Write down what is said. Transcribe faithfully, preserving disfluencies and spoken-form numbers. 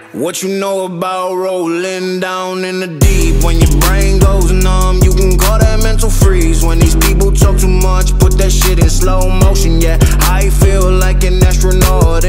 What you know about rolling down in the deep? When your brain goes numb, you can call that mental freeze. When these people talk too much, put that shit in slow motion. Yeah, I feel like an astronaut.